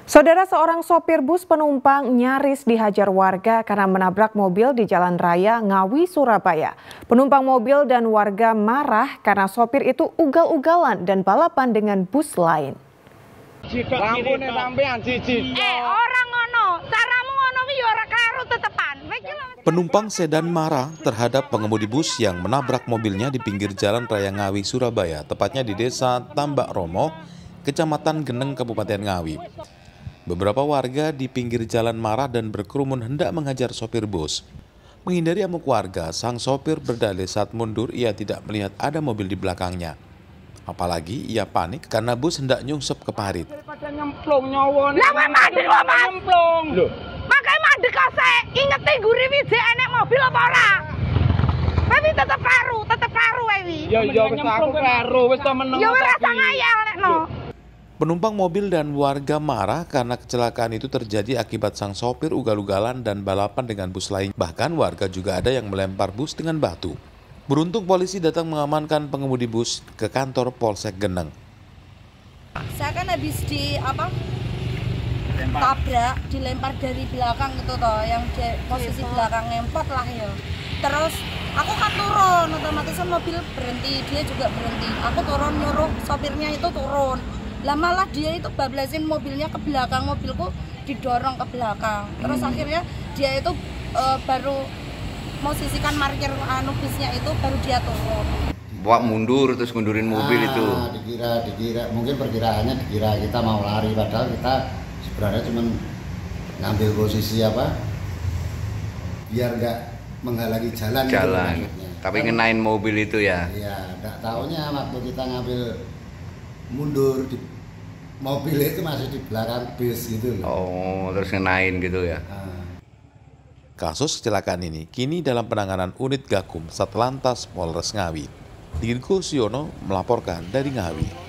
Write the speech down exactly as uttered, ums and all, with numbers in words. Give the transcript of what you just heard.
Saudara, seorang sopir bus penumpang nyaris dihajar warga karena menabrak mobil di Jalan Raya Ngawi, Surabaya. Penumpang mobil dan warga marah karena sopir itu ugal-ugalan dan balapan dengan bus lain. Eh, orang ngono, caramu ngono ki ora karo tetepan. Penumpang sedan marah terhadap pengemudi bus yang menabrak mobilnya di pinggir Jalan Raya Ngawi, Surabaya, tepatnya di Desa Tambak Romo, Kecamatan Geneng, Kabupaten Ngawi. Beberapa warga di pinggir jalan marah dan berkerumun hendak menghajar sopir bus. Menghindari amuk warga, sang sopir berdalih saat mundur ia tidak melihat ada mobil di belakangnya. Apalagi ia panik karena bus hendak nyungsep ke parit. Daripada nyemplung nyawa nek. Lah mandek kok nyemplung. Lho. Makanya mandek kose, ingeti guri wis enek mobil apa ora? Tapi tetep karo, tetep karo wi. Ya ya wis aku karo, wis ta meneng. Ya ora sang ngayal nek no. Penumpang mobil dan warga marah karena kecelakaan itu terjadi akibat sang sopir ugal-ugalan dan balapan dengan bus lain. Bahkan warga juga ada yang melempar bus dengan batu. Beruntung polisi datang mengamankan pengemudi bus ke kantor Polsek Geneng. Saya kan habis di apa? Tabrak, dilempar dari belakang gitu toh, yang di posisi belakang ngempot lah ya. Terus aku kan turun, otomatis mobil berhenti, dia juga berhenti. Aku turun nyuruh sopirnya itu turun. Lah malah dia itu bablasin mobilnya ke belakang, mobilku didorong ke belakang. Terus hmm. akhirnya dia itu e, baru posisikan parkir anu busnya itu baru dia turun. Bawa mundur terus mundurin mobil nah, itu. Dikira dikira mungkin perkiraannya dikira kita mau lari, padahal kita sebenarnya cuma ngambil posisi apa? Biar nggak menghalangi jalan. Jalan. Gitu, tapi kan, ngenain mobil itu ya. Iya, enggak taunya waktu kita ngambil mundur di mobil itu masih di belakang bus gitu loh. Oh, terus ngenain gitu ya. Nah. Kasus kecelakaan ini kini dalam penanganan unit Gakum Satlantas Polres Ngawi. Dinko Siono melaporkan dari Ngawi.